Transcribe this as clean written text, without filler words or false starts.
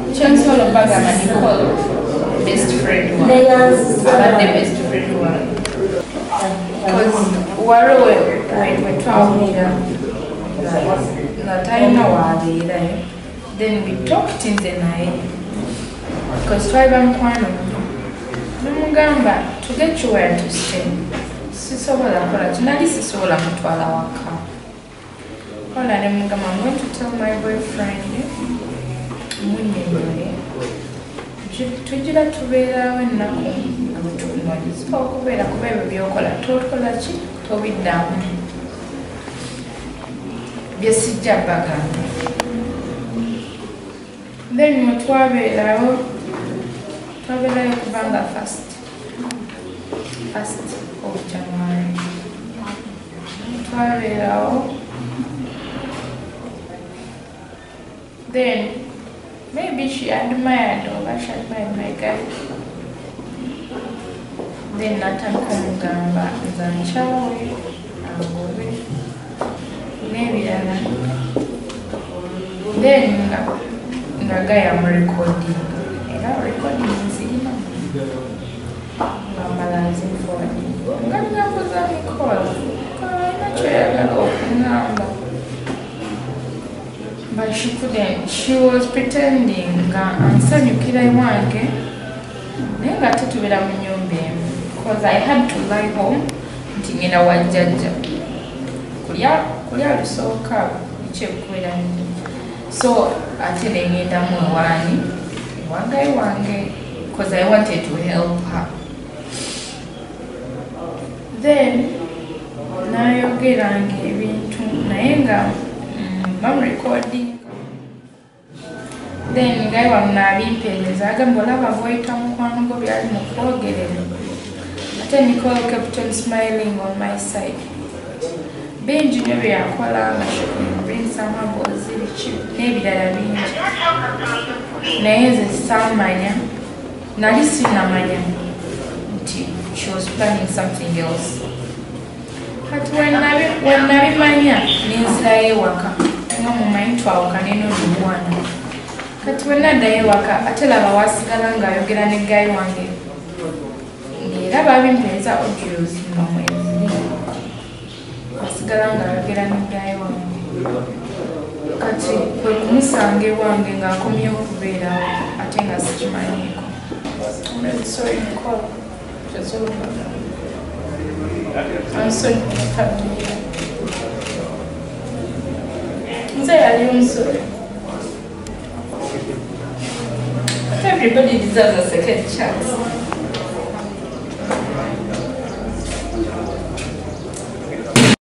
Chance all of Nicole, best friend one. About the best friend one. Because we're then we talked in the night. Because tribe and Kwano. Numugamba to get you where to stay. Sisobola kola tunali sisobola mutwala waka. Kola ne mugamba, I'm going to tell my boyfriend. Munyere. Tujira tubeera wennaku abutunnwaliza okubeera kuba ebyo byokola tokola ki tobiddamu byesijja bagamba. Then mutwabeerawo twabeerayo kubanga first of January twabeerawo. Then maybe she admired or she admired my guy. Then natandika omugamba nza nkyawe agobe n'ebirala. Then nga guy amurecording era recording nzirina ngambala nzinforwarding nga ngambuza Nicole alina kyoyagala okungamba. But she couldn't. She was pretending ansanyukira ewange naye nga tetubera mu nnyumba emu because I had to lie home nti ngenda wa jjajja kulya lusooka biki ebikubeera nyo. So ate ne ngendamu ewaani ewangayi wange because I wanted to help her. Then nayogeranga ebintu naye nga I'm recording. Then guy wamnabimpereza agamba olaba bwayita mukwano gwo byali mukwogerera. Ate Nicole kept on smiling on my side. Bingi nyo byakola nga brinsa amabozi biki n'ebirala bingi naye nze saamanya nali sinamanya nti she was planning something else. Kati wenabimanya nenzirayo ewaka nga mumanyi twawukane n'olumwana. Kati wenaddayo ewaka ate laba wasigala ng'ayogera ne gayi wange ng'era babimpeereza audios nomweziri wasigala ng'ayogera ne gayi wange. Kati kwe kumusanga ewange ng'akomyewo okubeerawo ate nga sikimanyiiko. I'm really sorry, Nicole. Just over. I'm sorry for having you. I'm sorry. But everybody deserves a second chance.